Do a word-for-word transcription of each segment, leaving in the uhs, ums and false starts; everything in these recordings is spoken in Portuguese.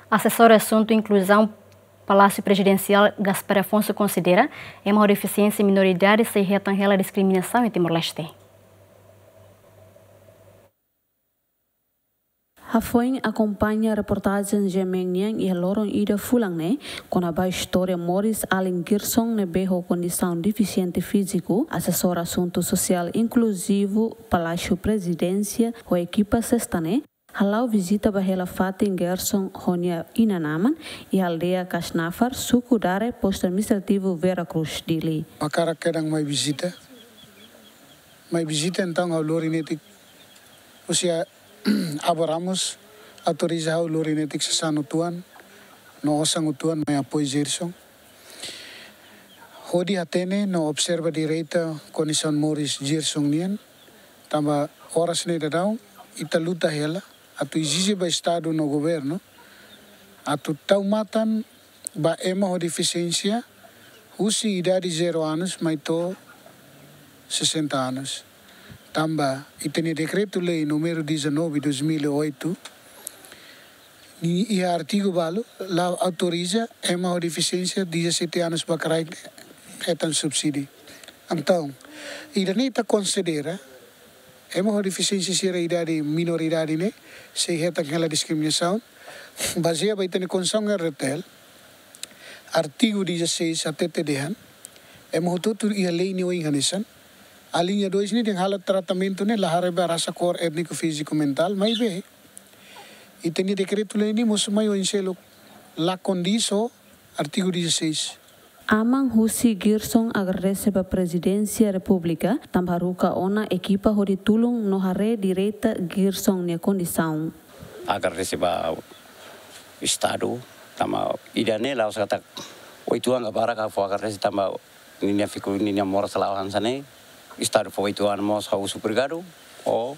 Assessor Assunto Inclusão Palácio Presidencial Gaspar Afonso considera é uma deficiência minoridade se retangela a discriminação em Timor-Leste. Hafoin acompanha a reportagem Gemenian e Loron Ida Fulangne com a história Morris Allen Gerson ne berro condição deficiente físico, assessor assunto social inclusivo Palácio Presidência o equipa sextane. Halau visita bahela Fatin Gerson Honia Inanaman e aldeia Casnafar, suku dare posto administrativo Vera Cruz Dili. A cara querang mai visita, mai visita então ao Lorinetic, ou seja, aboramos autoriza ao Lorinetic sa sano tuan, no osang utuan mai apoio Gerson. Hodi atene no observa direita condição Morris Gerson nian, tamba horas ne dadão, ita luta hela. Atu exige ba Estado no governo, atu taumatan ba ema ho deficiência, usi idade zero anos, mas to sessenta anos. Tamba, itene decreto-lei número dezenove de dois mil e oito, e artigo balo, lá autoriza ema ho deficiência dezessete anos para carai etan subsídio. Então, iranita considera é uma deficiência se a idade minoridade né se reta aquela discriminação baseada em condição retel artigo dezesseis até tedehan é uma tudo e a lei não enganisan a linha dois né tem hala tratamento né la hareba raça cor étnico físico mental mas bem e tem decreto lei ni mos mai o inselo la condição artigo dezesseis. Amang Husi Gerson agradece a Presidência da República, tambaruka ona equipa hori tulung no hare direita Gerson ne condição. Agradece a Estado, tama idane la usata oito anos para cá foi agradece tama ninha fico ninha mora salawan sane Estado foi oito anos mos hau obrigado ou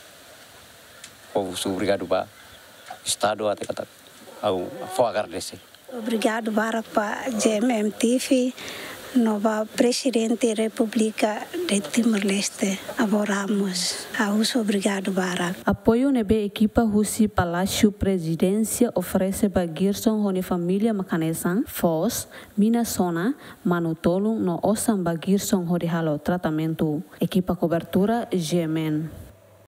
ou obrigado ba Estado até kata au foi agradece. Obrigado para G M M T V, nova Presidente da República de Timor-Leste. Aboramos. Auso obrigado para. Apoio nebe equipa Husi Palácio Presidência oferece para Gerson Rony Família Macanesan, Foz, Minasona, Manutolung no Osam ba Gerson Rony Halo Tratamento. Equipa cobertura G M N.